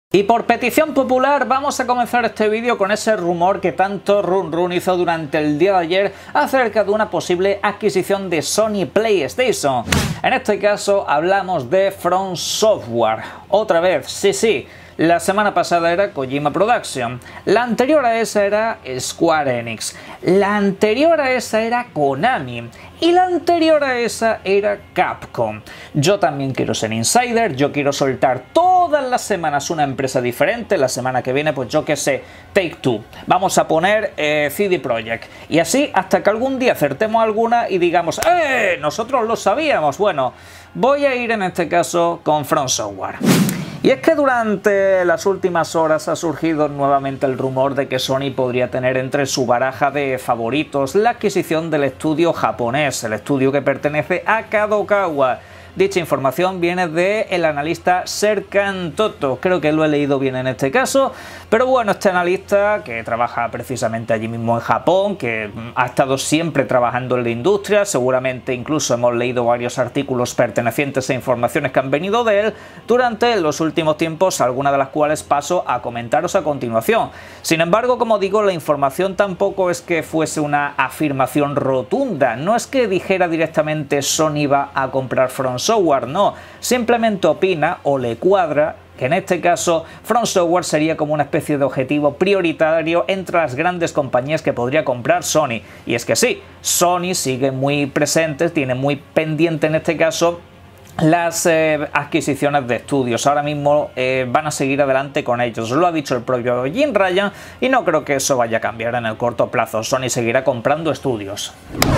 Y por petición popular vamos a comenzar este vídeo con ese rumor que tanto run hizo durante el día de ayer acerca de una posible adquisición de Sony PlayStation. En este caso hablamos de From Software. Otra vez, sí. La semana pasada era Kojima Production, la anterior a esa era Square Enix, la anterior a esa era Konami y la anterior a esa era Capcom. Yo también quiero ser insider, yo quiero soltar todas las semanas una empresa diferente. La semana que viene, pues yo que sé, Take-Two. Vamos a poner CD Projekt. Y así hasta que algún día acertemos alguna y digamos, nosotros lo sabíamos. Bueno, voy a ir en este caso con From Software. Y es que durante las últimas horas ha surgido nuevamente el rumor de que Sony podría tener entre su baraja de favoritos la adquisición del estudio japonés, el estudio que pertenece a Kadokawa. Dicha información viene del analista Serkan Toto, creo que lo he leído bien en este caso, pero bueno, este analista que trabaja precisamente allí mismo en Japón, que ha estado siempre trabajando en la industria, seguramente incluso hemos leído varios artículos pertenecientes a informaciones que han venido de él durante los últimos tiempos, algunas de las cuales paso a comentaros a continuación. Sin embargo, como digo, la información tampoco es que fuese una afirmación rotunda, no es que dijera directamente Sony va a comprar From Software, no, simplemente opina o le cuadra que en este caso From Software sería como una especie de objetivo prioritario entre las grandes compañías que podría comprar Sony. Y es que sí, Sony sigue muy presente, tiene muy pendiente en este caso las adquisiciones de estudios. Ahora mismo van a seguir adelante con ellos, lo ha dicho el propio Jim Ryan y no creo que eso vaya a cambiar en el corto plazo. Sony seguirá comprando estudios.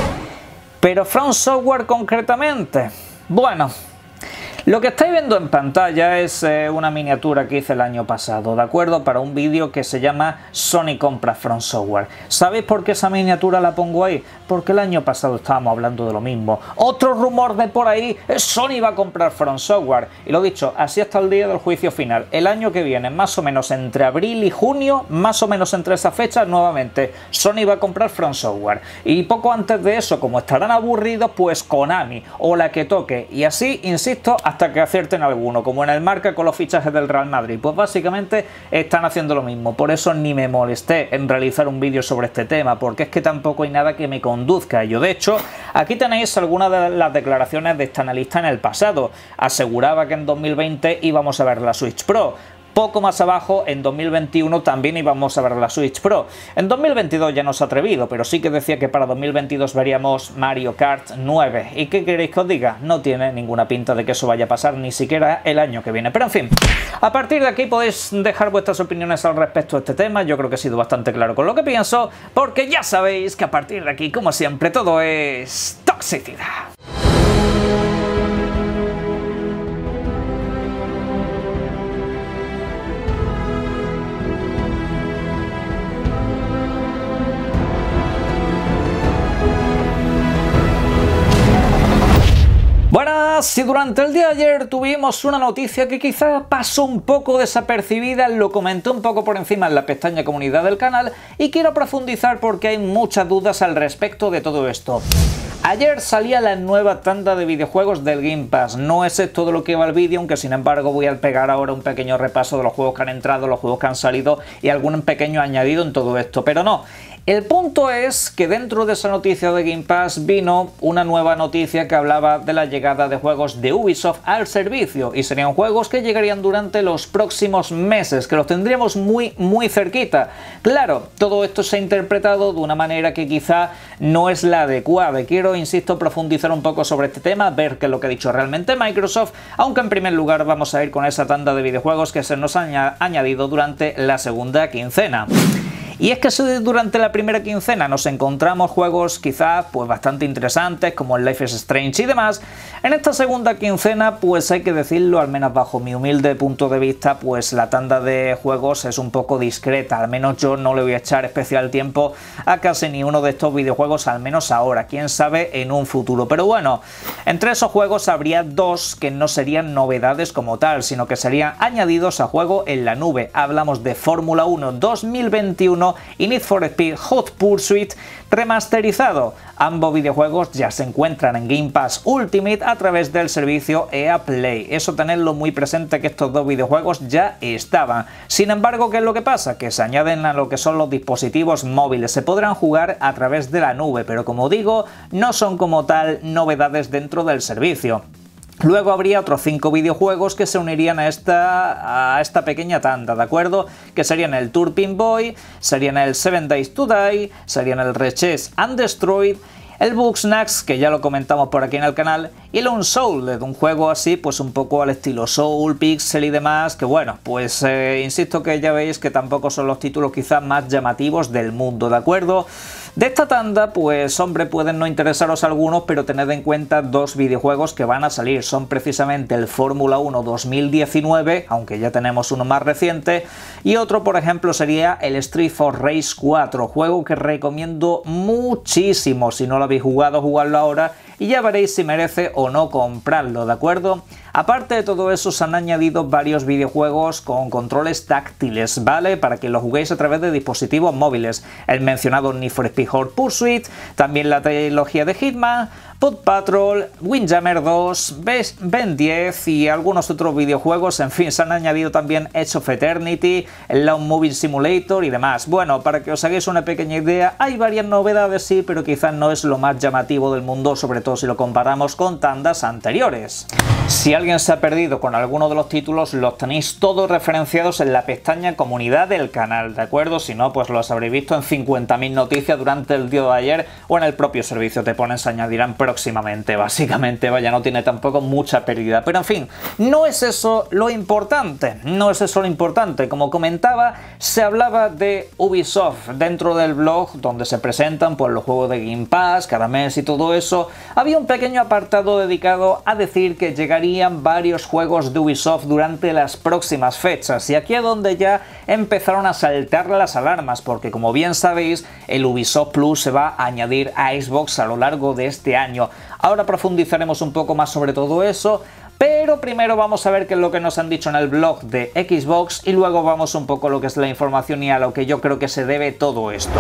Pero From Software concretamente, bueno, lo que estáis viendo en pantalla es una miniatura que hice el año pasado, ¿de acuerdo? Para un vídeo que se llama Sony compra From Software. ¿Sabéis por qué esa miniatura la pongo ahí? Porque el año pasado estábamos hablando de lo mismo. Otro rumor de por ahí es Sony va a comprar From Software. Y lo dicho, así hasta el día del juicio final. El año que viene, más o menos entre abril y junio, más o menos entre esa fecha, nuevamente Sony va a comprar From Software. Y poco antes de eso, como estarán aburridos, pues Konami o la que toque. Y así, insisto, hasta que acierten alguno, como en el marca con los fichajes del Real Madrid. Pues básicamente están haciendo lo mismo, por eso ni me molesté en realizar un vídeo sobre este tema, porque es que tampoco hay nada que me conduzca a ello. De hecho, aquí tenéis algunas de las declaraciones de este analista en el pasado. Aseguraba que en 2020 íbamos a ver la Switch Pro. Poco más abajo, en 2021 también íbamos a ver la Switch Pro. En 2022 ya no se ha atrevido, pero sí que decía que para 2022 veríamos Mario Kart 9. ¿Y qué queréis que os diga? No tiene ninguna pinta de que eso vaya a pasar ni siquiera el año que viene. Pero en fin, a partir de aquí podéis dejar vuestras opiniones al respecto de este tema. Yo creo que he sido bastante claro con lo que pienso, porque ya sabéis que a partir de aquí, como siempre, todo es toxicidad. Buenas, y durante el día de ayer tuvimos una noticia que quizá pasó un poco desapercibida, lo comenté un poco por encima en la pestaña comunidad del canal y quiero profundizar porque hay muchas dudas al respecto de todo esto. Ayer salía la nueva tanda de videojuegos del Game Pass. No es esto de lo que va el vídeo, aunque sin embargo voy a pegar ahora un pequeño repaso de los juegos que han entrado, los juegos que han salido y algún pequeño añadido en todo esto, pero no. El punto es que dentro de esa noticia de Game Pass vino una nueva noticia que hablaba de la llegada de juegos de Ubisoft al servicio y serían juegos que llegarían durante los próximos meses, que los tendríamos muy cerquita. Claro, todo esto se ha interpretado de una manera que quizá no es la adecuada y quiero, insisto, profundizar un poco sobre este tema, ver qué es lo que ha dicho realmente Microsoft, aunque en primer lugar vamos a ir con esa tanda de videojuegos que se nos ha añadido durante la segunda quincena. Y es que si durante la primera quincena nos encontramos juegos quizás pues bastante interesantes como el Life is Strange y demás, en esta segunda quincena pues hay que decirlo, al menos bajo mi humilde punto de vista, pues la tanda de juegos es un poco discreta, al menos yo no le voy a echar especial tiempo a casi ni uno de estos videojuegos, al menos ahora, quién sabe en un futuro. Pero bueno, entre esos juegos habría dos que no serían novedades como tal, sino que serían añadidos a juego en la nube. Hablamos de Fórmula 1 2021 1 y Need for Speed Hot Pursuit remasterizado. Ambos videojuegos ya se encuentran en Game Pass Ultimate a través del servicio EA Play. Eso tenedlo muy presente, que estos dos videojuegos ya estaban. Sin embargo, ¿qué es lo que pasa? Que se añaden a lo que son los dispositivos móviles. Se podrán jugar a través de la nube, pero como digo, no son como tal novedades dentro del servicio. Luego habría otros 5 videojuegos que se unirían a esta pequeña tanda, ¿de acuerdo? Que serían el Turpin Boy, serían el 7 Days to Die, serían el Reches and Destroyed, el Bugsnax, que ya lo comentamos por aquí en el canal, y el Unsouled, un juego así pues un poco al estilo Soul, Pixel y demás, que bueno, pues insisto que ya veis que tampoco son los títulos quizás más llamativos del mundo, ¿de acuerdo? De esta tanda, pues hombre, pueden no interesaros algunos, pero tened en cuenta dos videojuegos que van a salir. Son precisamente el Fórmula 1 2019, aunque ya tenemos uno más reciente, y otro, por ejemplo, sería el Street for Race 4, juego que recomiendo muchísimo. Si no lo habéis jugado, jugadlo ahora y ya veréis si merece o no comprarlo, ¿de acuerdo? Aparte de todo eso, se han añadido varios videojuegos con controles táctiles, ¿vale? Para que lo juguéis a través de dispositivos móviles. El mencionado Need for Speed Hot Pursuit, también la trilogía de Hitman, Pod Patrol, Windjammer 2, Ben 10 y algunos otros videojuegos. En fin, se han añadido también Edge of Eternity, el Lawn Moving Simulator y demás. Bueno, para que os hagáis una pequeña idea, hay varias novedades, sí, pero quizás no es lo más llamativo del mundo, sobre todo si lo comparamos con tandas anteriores. Si alguien se ha perdido con alguno de los títulos, los tenéis todos referenciados en la pestaña comunidad del canal, ¿de acuerdo? Si no, pues los habréis visto en 50.000 noticias durante el día de ayer o en el propio servicio te ponen, se añadirán próximamente, básicamente, vaya, no tiene tampoco mucha pérdida. Pero en fin, no es eso lo importante, no es eso lo importante. Como comentaba, se hablaba de Ubisoft dentro del blog donde se presentan pues los juegos de Game Pass cada mes y todo eso. Había un pequeño apartado dedicado a decir que llegarían varios juegos de Ubisoft durante las próximas fechas, y aquí es donde ya empezaron a saltar las alarmas, porque como bien sabéis, el Ubisoft Plus se va a añadir a Xbox a lo largo de este año. Ahora profundizaremos un poco más sobre todo eso, pero primero vamos a ver qué es lo que nos han dicho en el blog de Xbox y luego vamos un poco a lo que es la información y a lo que yo creo que se debe todo esto.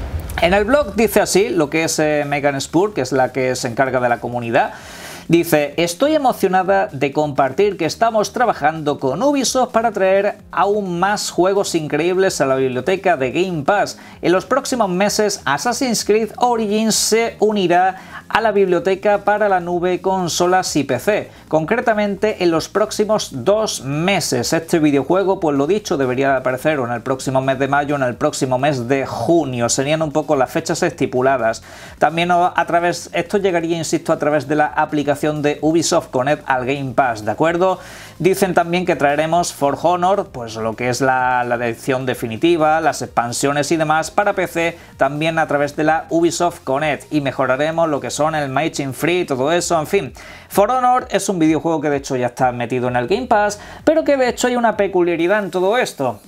En el blog dice así, lo que es Megan Spur, que es la que se encarga de la comunidad. Dice: estoy emocionada de compartir que estamos trabajando con Ubisoft para traer aún más juegos increíbles a la biblioteca de Game Pass. En los próximos meses, Assassin's Creed Origins se unirá a la biblioteca para la nube, consolas y PC. Concretamente, en los próximos 2 meses. Este videojuego, pues lo dicho, debería aparecer o en el próximo mes de mayo o en el próximo mes de junio. Serían un poco las fechas estipuladas. También esto llegaría, insisto, a través de la aplicación de Ubisoft Connect al Game Pass, ¿de acuerdo? Dicen también que traeremos For Honor, pues lo que es la edición definitiva, las expansiones y demás para PC, también a través de la Ubisoft Connect, y mejoraremos lo que son el Matching Free y todo eso, en fin. For Honor es un videojuego que de hecho ya está metido en el Game Pass, pero que de hecho hay una peculiaridad en todo esto.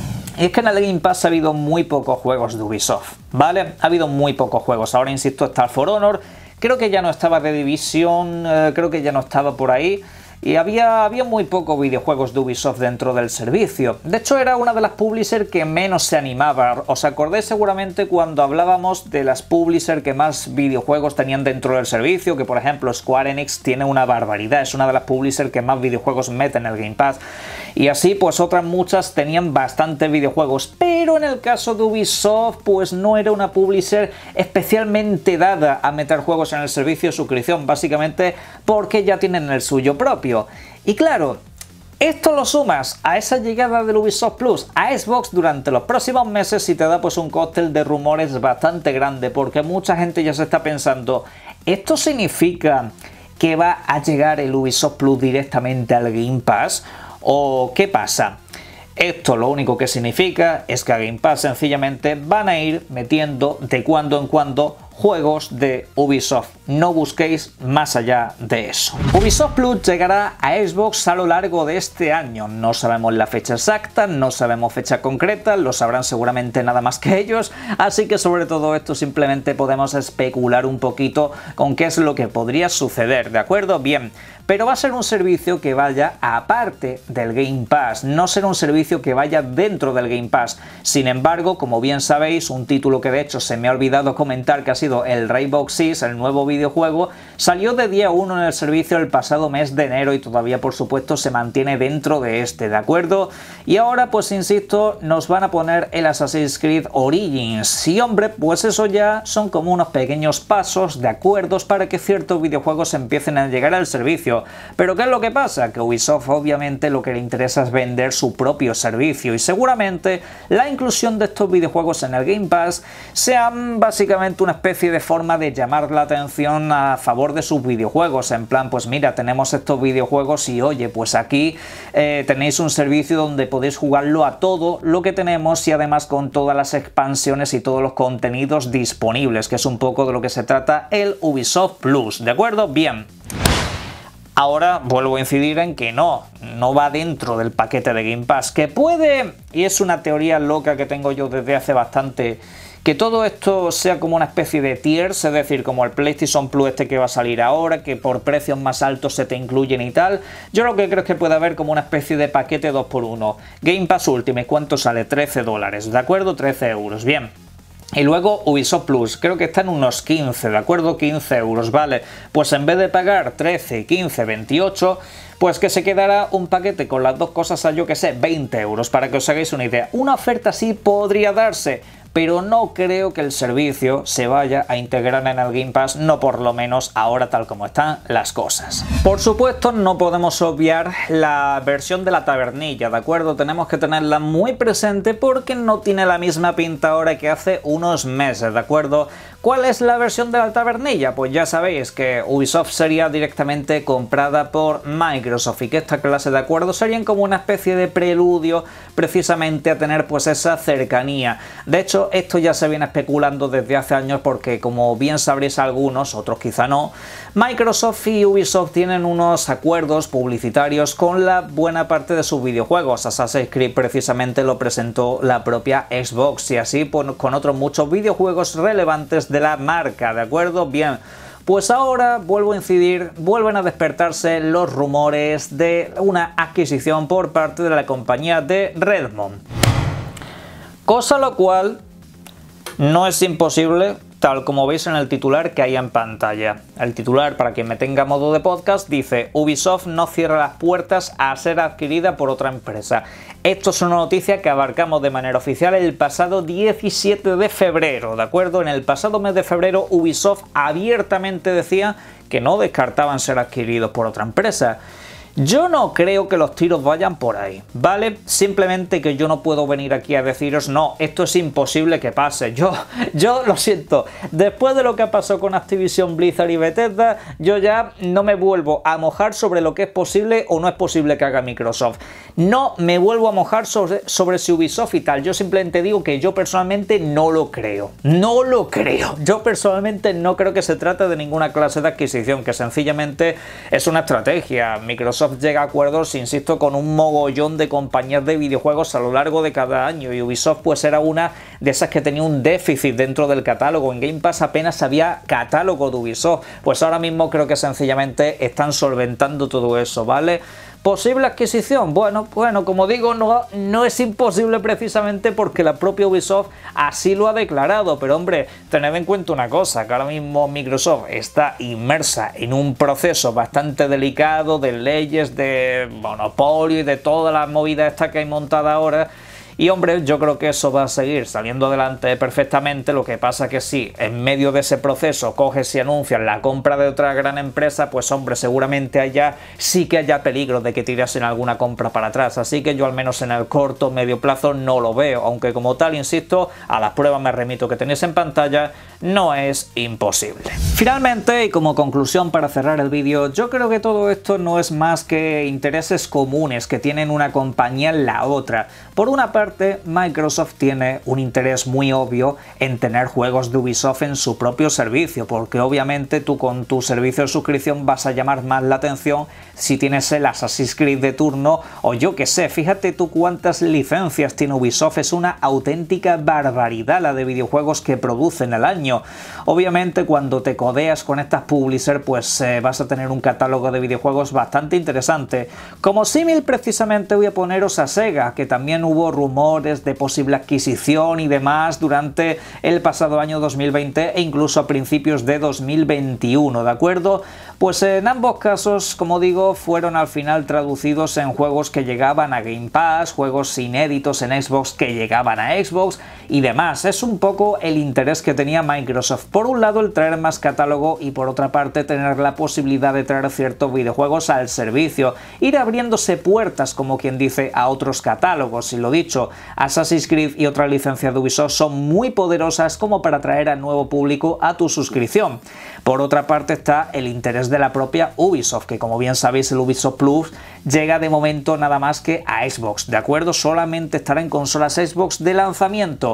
Y es que en el Game Pass ha habido muy pocos juegos de Ubisoft, ¿vale? Ha habido muy pocos juegos. Ahora, insisto, está el For Honor, creo que ya no estaba The Division, creo que ya no estaba por ahí. Y había muy pocos videojuegos de Ubisoft dentro del servicio. De hecho, era una de las publishers que menos se animaba. ¿Os acordáis seguramente cuando hablábamos de las publishers que más videojuegos tenían dentro del servicio? Que por ejemplo Square Enix tiene una barbaridad, es una de las publishers que más videojuegos mete en el Game Pass. Y así pues otras muchas tenían bastantes videojuegos. Pero en el caso de Ubisoft pues no era una publisher especialmente dada a meter juegos en el servicio de suscripción. Básicamente porque ya tienen el suyo propio. Y claro, esto lo sumas a esa llegada del Ubisoft Plus a Xbox durante los próximos meses y te da pues un cóctel de rumores bastante grande, porque mucha gente ya se está pensando, ¿esto significa que va a llegar el Ubisoft Plus directamente al Game Pass? ¿O qué pasa? Esto lo único que significa es que a Game Pass sencillamente van a ir metiendo de cuando en cuando juegos de Ubisoft. No busquéis más allá de eso. Ubisoft Plus llegará a Xbox a lo largo de este año. No sabemos la fecha exacta, no sabemos fecha concreta, lo sabrán seguramente nada más que ellos, así que sobre todo esto simplemente podemos especular un poquito con qué es lo que podría suceder, ¿de acuerdo? Bien, pero va a ser un servicio que vaya aparte del Game Pass, no será un servicio que vaya dentro del Game Pass. Sin embargo, como bien sabéis, un título que de hecho se me ha olvidado comentar, que ha sido el Rainbow Six, el nuevo videojuego, salió de día 1 en el servicio el pasado mes de enero y todavía por supuesto se mantiene dentro de este, ¿de acuerdo? Y ahora pues insisto, nos van a poner el Assassin's Creed Origins y hombre, pues eso ya son como unos pequeños pasos de acuerdos para que ciertos videojuegos empiecen a llegar al servicio. Pero ¿qué es lo que pasa? Que Ubisoft obviamente lo que le interesa es vender su propio servicio y seguramente la inclusión de estos videojuegos en el Game Pass sea básicamente una especie de forma de llamar la atención a favor de sus videojuegos, en plan pues mira, tenemos estos videojuegos y oye, pues aquí tenéis un servicio donde podéis jugarlo a todo lo que tenemos y además con todas las expansiones y todos los contenidos disponibles, que es un poco de lo que se trata el Ubisoft Plus, ¿de acuerdo? Bien. Ahora vuelvo a incidir en que no va dentro del paquete de Game Pass, que puede, y es una teoría loca que tengo yo desde hace bastante, que todo esto sea como una especie de tiers, es decir, como el PlayStation Plus este que va a salir ahora, que por precios más altos se te incluyen y tal. Yo lo que creo es que puede haber como una especie de paquete 2x1. Game Pass Ultimate, ¿cuánto sale? $13, ¿de acuerdo? 13 euros, bien. Y luego Ubisoft Plus, creo que está en unos 15, ¿de acuerdo? 15 euros, vale. Pues en vez de pagar 13, 15, 28, pues que se quedará un paquete con las dos cosas a, yo que sé, 20 euros, para que os hagáis una idea. Una oferta así podría darse, pero no creo que el servicio se vaya a integrar en el Game Pass, no por lo menos ahora tal como están las cosas. Por supuesto, no podemos obviar la versión de la tabernilla, ¿de acuerdo? Tenemos que tenerla muy presente porque no tiene la misma pinta ahora que hace unos meses, ¿de acuerdo? ¿Cuál es la versión de la tabernilla? Pues ya sabéis que Ubisoft sería directamente comprada por Microsoft y que esta clase de acuerdos serían como una especie de preludio precisamente a tener pues esa cercanía. De hecho, esto ya se viene especulando desde hace años porque, como bien sabréis algunos, otros quizá no, Microsoft y Ubisoft tienen unos acuerdos publicitarios con la buena parte de sus videojuegos. Assassin's Creed precisamente lo presentó la propia Xbox y así con otros muchos videojuegos relevantes de la marca, ¿de acuerdo? Bien. Pues ahora, vuelvo a incidir, vuelven a despertarse los rumores de una adquisición por parte de la compañía de Redmond. Cosa lo cual no es imposible, tal como veis en el titular que hay en pantalla. El titular, para quien me tenga modo de podcast, dice: Ubisoft no cierra las puertas a ser adquirida por otra empresa. Esto es una noticia que abarcamos de manera oficial el pasado 17 de febrero, ¿de acuerdo? En el pasado mes de febrero Ubisoft abiertamente decía que no descartaban ser adquiridos por otra empresa. Yo no creo que los tiros vayan por ahí, ¿vale? Simplemente que yo no puedo venir aquí a deciros, no, esto es imposible que pase. Yo lo siento, después de lo que ha pasado con Activision Blizzard y Bethesda, yo ya no me vuelvo a mojar sobre lo que es posible o no es posible que haga Microsoft. No me vuelvo a mojar sobre si Ubisoft y tal. Yo simplemente digo que yo personalmente no lo creo. No lo creo. Yo personalmente no creo que se trate de ninguna clase de adquisición, que sencillamente es una estrategia. Microsoft llega a acuerdos, insisto, con un mogollón de compañías de videojuegos a lo largo de cada año y Ubisoft pues era una de esas que tenía un déficit dentro del catálogo. En Game Pass apenas había catálogo de Ubisoft. Pues ahora mismo creo que sencillamente están solventando todo eso, ¿vale? ¿Posible adquisición? Bueno, como digo, no es imposible precisamente porque la propia Ubisoft así lo ha declarado, pero hombre, tened en cuenta una cosa, que ahora mismo Microsoft está inmersa en un proceso bastante delicado de leyes, de monopolio y de toda la movida esta que hay montada ahora. Y hombre, yo creo que eso va a seguir saliendo adelante perfectamente. Lo que pasa que si en medio de ese proceso coges y anuncias la compra de otra gran empresa, pues hombre, seguramente sí que haya peligro de que tirasen alguna compra para atrás. Así que yo al menos en el corto o medio plazo no lo veo, aunque como tal, insisto, a las pruebas me remito que tenéis en pantalla, no es imposible. Finalmente, y como conclusión para cerrar el vídeo, yo creo que todo esto no es más que intereses comunes que tienen una compañía en la otra. Por una parte, parte, Microsoft tiene un interés muy obvio en tener juegos de Ubisoft en su propio servicio, porque obviamente tú con tu servicio de suscripción vas a llamar más la atención si tienes el Assassin's Creed de turno o yo que sé. Fíjate tú cuántas licencias tiene Ubisoft, es una auténtica barbaridad la de videojuegos que producen al año. Obviamente cuando te codeas con estas publishers pues vas a tener un catálogo de videojuegos bastante interesante. Como símil precisamente voy a poneros a Sega, que también hubo rumores de posible adquisición y demás durante el pasado año 2020 e incluso a principios de 2021, ¿de acuerdo? Pues en ambos casos, como digo, fueron al final traducidos en juegos que llegaban a Game Pass, juegos inéditos en Xbox que llegaban a Xbox y demás. Es un poco el interés que tenía Microsoft. Por un lado el traer más catálogo y por otra parte tener la posibilidad de traer ciertos videojuegos al servicio, ir abriéndose puertas como quien dice a otros catálogos. Y lo dicho, Assassin's Creed y otras licencias de Ubisoft son muy poderosas como para atraer a nuevo público a tu suscripción. Por otra parte está el interés de la propia Ubisoft, que como bien sabéis el Ubisoft Plus llega de momento nada más que a Xbox, ¿de acuerdo? Solamente estará en consolas Xbox de lanzamiento.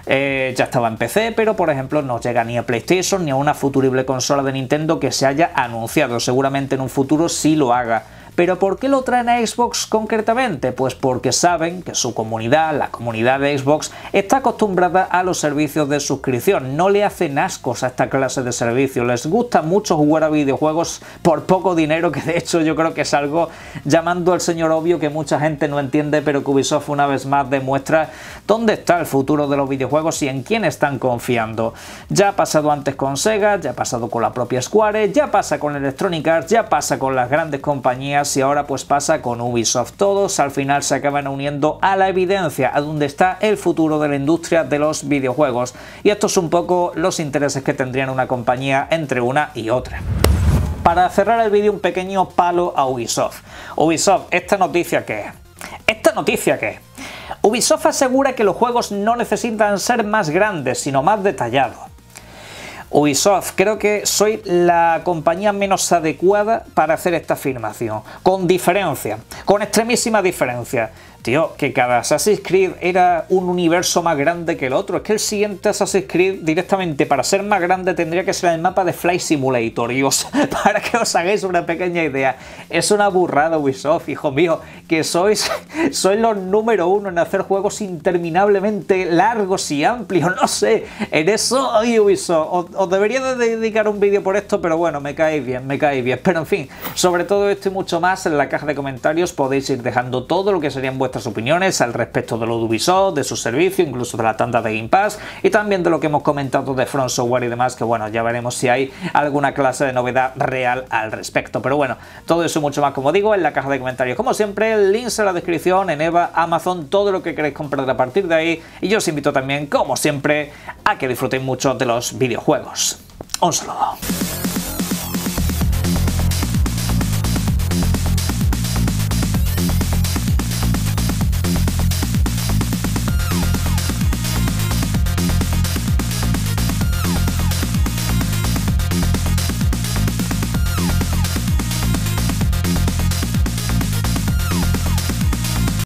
Ya estaba en PC, pero por ejemplo no llega ni a PlayStation ni a una futurible consola de Nintendo que se haya anunciado. Seguramente en un futuro sí lo haga. ¿Pero por qué lo traen a Xbox concretamente? Pues porque saben que su comunidad, la comunidad de Xbox, está acostumbrada a los servicios de suscripción. No le hacen ascos a esta clase de servicios. Les gusta mucho jugar a videojuegos por poco dinero, que de hecho yo creo que es algo, llamando al señor obvio, que mucha gente no entiende, pero que Ubisoft una vez más demuestra dónde está el futuro de los videojuegos y en quién están confiando. Ya ha pasado antes con Sega, ya ha pasado con la propia Square, ya pasa con Electronic Arts, ya pasa con las grandes compañías y ahora pues pasa con Ubisoft. Todos al final se acaban uniendo a la evidencia, a donde está el futuro de la industria de los videojuegos. Y estos son un poco los intereses que tendrían una compañía entre una y otra. Para cerrar el vídeo, un pequeño palo a Ubisoft. Ubisoft, ¿esta noticia qué es? ¿Esta noticia qué es? Ubisoft asegura que los juegos no necesitan ser más grandes, sino más detallados. Ubisoft, creo que soy la compañía menos adecuada para hacer esta afirmación. Con diferencia, con extremísima diferencia. Tío, que cada Assassin's Creed era un universo más grande que el otro. Es que el siguiente Assassin's Creed directamente para ser más grande tendría que ser el mapa de Flight Simulator. Y para que os hagáis una pequeña idea, es una burrada Ubisoft, hijo mío, que sois los número uno en hacer juegos interminablemente largos y amplios. No sé, en eso, ay, Ubisoft, os debería de dedicar un vídeo por esto, pero bueno, me caéis bien, me caéis bien. Pero en fin, sobre todo esto y mucho más en la caja de comentarios podéis ir dejando todo lo que serían vuestras opiniones al respecto de lo de Ubisoft, de su servicio, incluso de la tanda de Game Pass y también de lo que hemos comentado de From Software y demás, que bueno, ya veremos si hay alguna clase de novedad real al respecto. Pero bueno, todo eso y mucho más, como digo, en la caja de comentarios. Como siempre, links en la descripción, en EVA, Amazon, todo lo que queréis comprar a partir de ahí. Y yo os invito también, como siempre, a que disfrutéis mucho de los videojuegos. Un saludo.